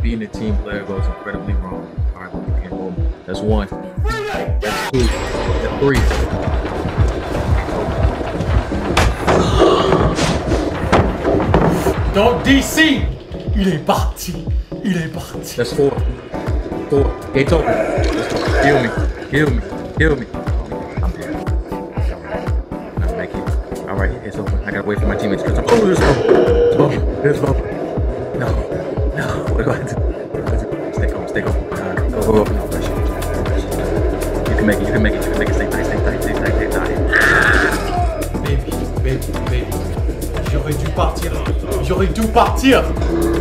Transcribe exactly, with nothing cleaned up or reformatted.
being a team player goes incredibly wrong. All right, you can't hold me. That's one. That's two. That's three. Dans D C, il est parti. Il est parti. That's four. Four. Gates open. Heal me. Heal me. Heal me. I'm dead. I'm make it. All right, it's open. I gotta wait for my teammates to come. Oh, there's bubble. There's bubble. No. No. What do I do? What do I do? Stay calm. Stay calm. Uh, go, go, go. No, pressure. Pressure. You can make it. You can make it. You can make it. Stay tight. Stay tight. Stay tight. Stay tight. Baby, baby, baby. J'aurais dû partir. J'aurais dû partir.